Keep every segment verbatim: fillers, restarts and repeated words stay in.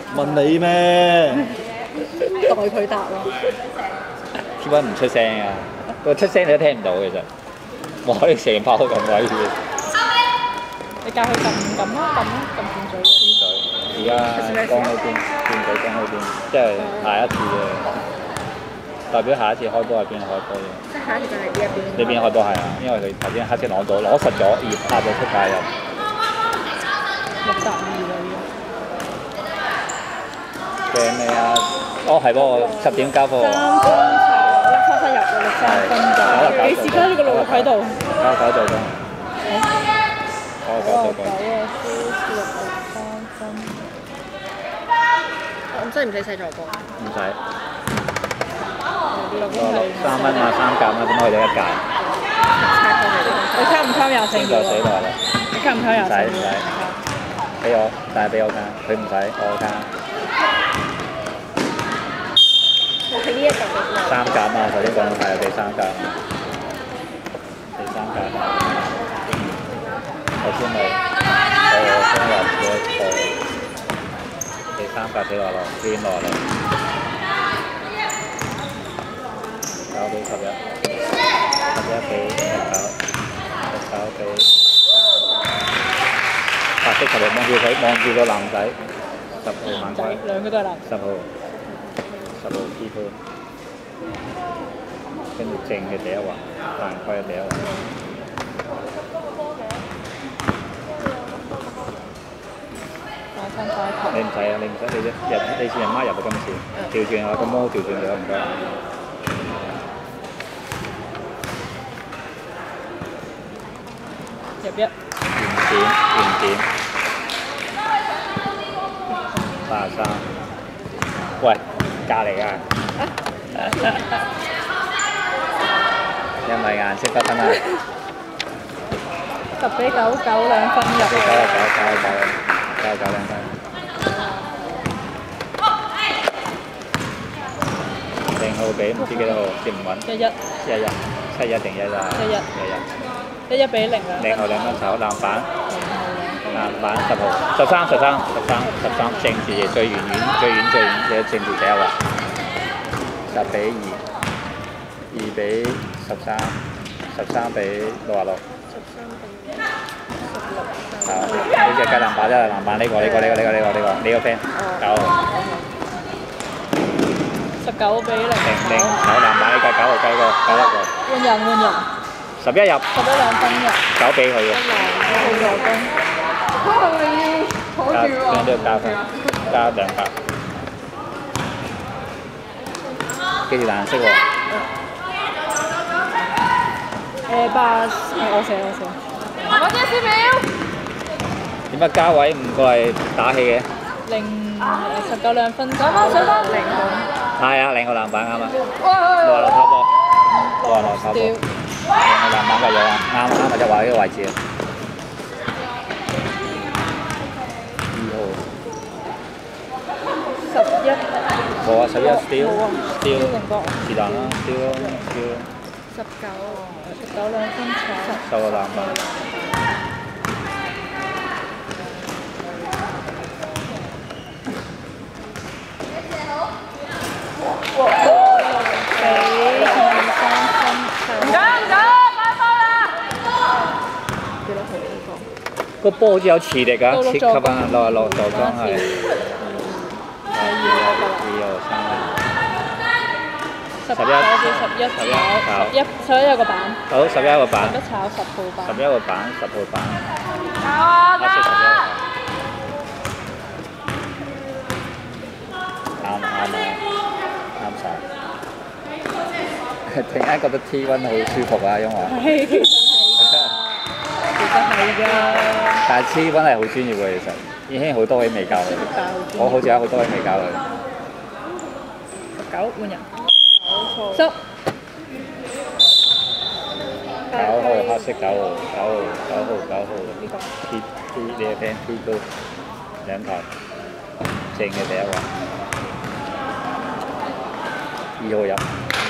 問你咩？ 代佢答咯。 T 君唔出聲啊！個出聲你都聽唔到其實。哇！你成包咁鬼遠。 你教佢撳撳啦，撳啦，撳轉嘴。 轉嘴。而家講喺邊？轉嘴講喺邊？即係下一次嘅。代表下一次開波係邊個開波嘅？ 即係下一次就係呢一邊。 呢邊開波係啊，因為佢頭先黑色攞到，攞實咗，而拍咗出界入。 六十二啦已經。 驚你啊！哦係喎，十點交貨。 三分球，一七七入六三分就。幾時加呢個六六喺度？ 搞搞做緊。搞搞做緊。 九啊，輸六六三分。咁真係唔使洗助攻。 唔使。三分啊，三格啊，點解去到一格？ 你卡唔卡廿四秒？ 就死落啦！ 你卡唔卡廿四秒？ 唔使唔使，俾我，但係俾我卡，佢唔使，我卡。 佢呢一嚿三格啊，頭先講係俾三格啊，俾三格啊。頭先咪我先入咗錯，俾三格死落落，捐落嚟。九比十一，十一比十九，十九比白色球嚟望住佢，望住個男仔，十號晚歸， 兩個都係男。 十號，十號 P 盤，跟住正嘅第一環，晚歸嘅第一環。你唔使啊，你唔使，你一入你先人媽入到今次，調轉下個魔調轉咗唔該。 入一。 原點，原點。八十三。喂，隔離啊！因為顏色不分啊。 十比九九兩分入。 十比九啊九九啊九，九啊九兩分。零號比唔知幾多號，接唔穩。 一一。 一一，七一定一一。 一一。 一一。 一一比零兩。 零號兩分手，籃板。籃板十號，十三十三十三十三，正字最遠遠最遠最遠嘅正字第一位。十比二，二比十三，十三比六啊六。 十三比十六。 好，呢隻雞籃板啫，籃板呢個呢個呢個呢個呢個呢個呢個 friend 九號。 十九比零。 零零有籃板呢個九號雞個九一個。 換人換人。 十一入。 十一兩分入。 九比佢嘅。 一助攻。 加兩都要加分，加兩格。記住藍色喎。 誒八，我寫我寫。我寫十秒。 點解嘉偉唔過嚟打氣嘅？ 零十九兩分，上翻上翻零號。 係啊，零個籃板啱啊。六啊六拋波，六啊六拋波，零個籃板嘅樣啊，啱啱咪就話呢個位置啊。 十一。 冇啊，十一 steal steal 是但啦 ，steal 咯 steal 咯。 十九，十九兩分搶。 十個籃板。 六比二三分。唔緊唔緊，快波啦！幾多號呢個？ 個波好似有磁力㗎，切吸啊，落落助攻係。二號三號。十一， 十一，十一炒，十一，十一有個板。 好，十一個板。 十一炒十號板。 十一個板，十號板。 啊！ 黑色十一個板。啱啱啊！啱晒。突然間覺得 T 溫好舒服啊，因為。 係，其實係㗎。其實係㗎。 但係 T 溫係好專業嘅，其實已經好多位未教佢。我好似有好多位未教佢。 十九換人。十。 九號黑色九號，九號九號九號。呢個 P P 呢個 friend P 高兩球，正嘅第一位。二號入。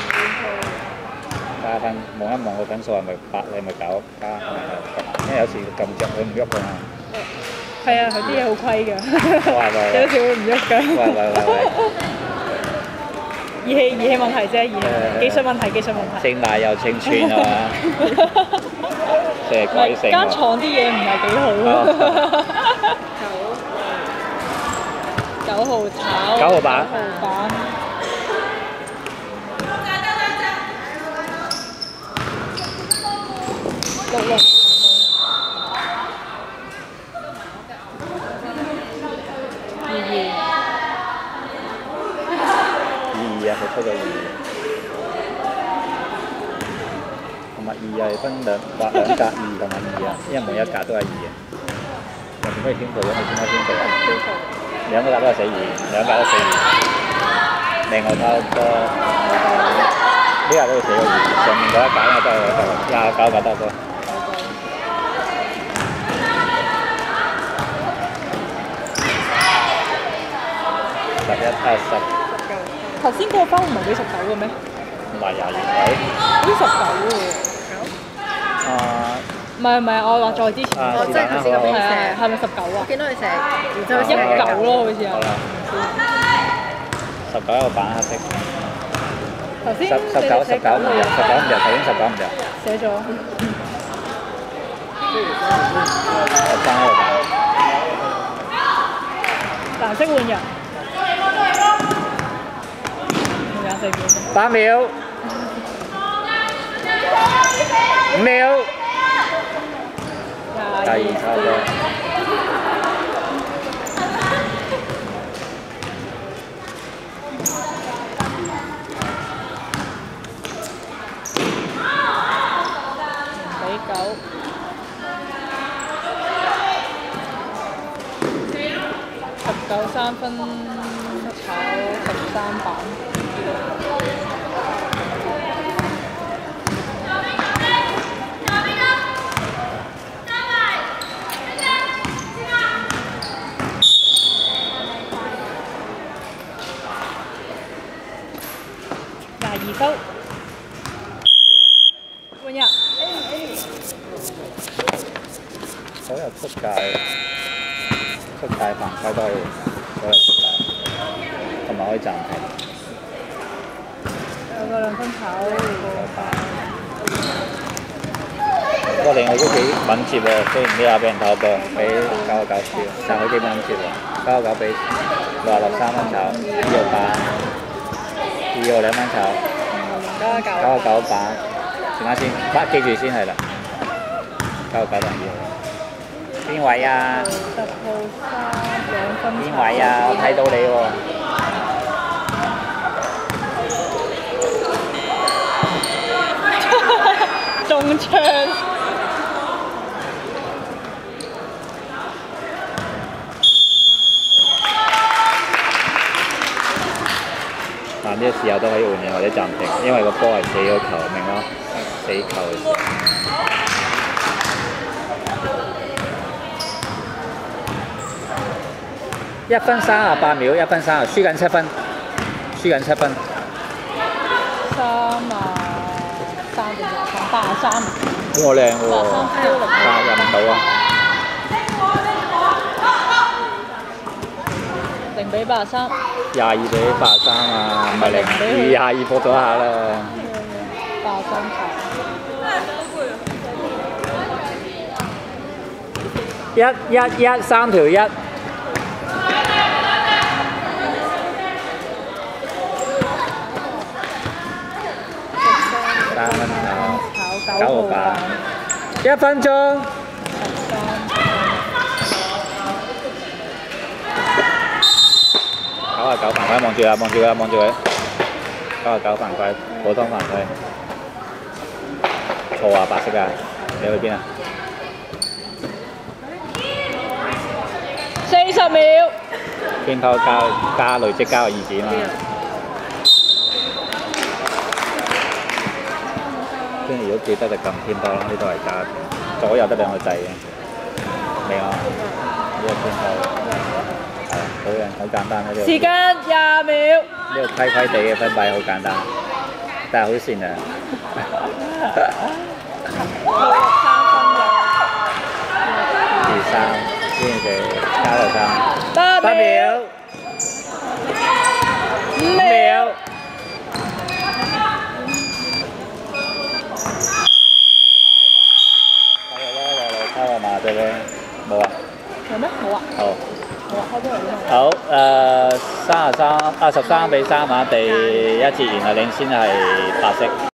加分，望一望個分數係咪八？你係咪九？加係咪？因為有時撳着佢唔喐㗎嘛。 係啊，佢啲嘢好虧㗎， 喂喂有時會唔喐㗎。 喂喂喂喂， 儀器儀器問題啫，儀器技術問題，技術問題。 姓賴又姓串啊嘛，成日唔係改姓喎。 間廠啲嘢唔係幾好啊。九號炒。 九號板。 九號板。六六。二二。 二二啊，佢出咗二，同埋二係分兩畫兩格二同埋二啊，因為每一格都係二嘅。又點解天數嘅？你點解天數啊？兩個格都係死二，兩格都死二。另外嗰個呢格都要死個二，上面嗰一格咧都係廿九格多個。十一啊十。 頭先嗰個分唔係俾十九嘅咩？ 唔係廿二位。 好似十九喎。 啊， 唔係唔係，我話再之前。 啊哦，即係頭先個俾係啊， 石， 係咪十九啊？ 我見到佢石，然之後一九咯，好似係。 好啦，十九一個板黑色。 頭先十十九十九唔入，十九唔入，頭先十九唔入。 寫咗。 十三一個板。 藍色換人。廿四秒。 八秒。五秒。第二差唔多。 比九。十九三分炒十三板。廿二收。換人。 所有出界出界犯規都可以，所有出界，同埋可以暫停。 有個兩分炒個板。 不過另外都幾敏捷喎，雖然呢下俾人偷波，俾九個九輸，但係佢幾敏捷喎，九個九俾六十六三分炒，二號板，二號兩分炒，九個九板，轉下先，八記住先係啦，九個九同二號。邊位啊？ 十號三兩分。 邊位啊？我睇到你喎。 中槍。 但呢個時候都可以換人或者暫停，因為個波係死咗球，明咯？死球嘅時候。一分三十八秒，一分三十，輸緊七分，輸緊七分。 三啊，三定廿三？八啊三。 好靚喎！ 八三超力。 但入唔到啊！ 零比八啊三。 廿二比八十三啊，唔係零二廿二搏咗下啦。 八啊三球。 一一一三條一。三分炒，九號板，一分鐘。九啊九犯規，望住啦，望住佢，望住佢。九啊九犯規，普通犯規。錯啊，白色啊，你去邊啊？ 四十秒。 偏偷加加累積加個二字嘛。跟住如果記得就撳偏多啦，呢度係加片，左右得兩個掣嘅，明啊？呢個偏多，係好嘅，好簡單呢度。 時間廿秒。 呢個規規地嘅分擺好簡單，但係好善良。二三。 邊嘅加頭三， 八八秒，五秒。加油啦，落嚟抽係嘛？對唔對？冇啊。 有咩？冇啊。 好。 好啊，開咗嚟啦。 好，誒三十三啊十三比三啊，第一節完啦，領先係白色。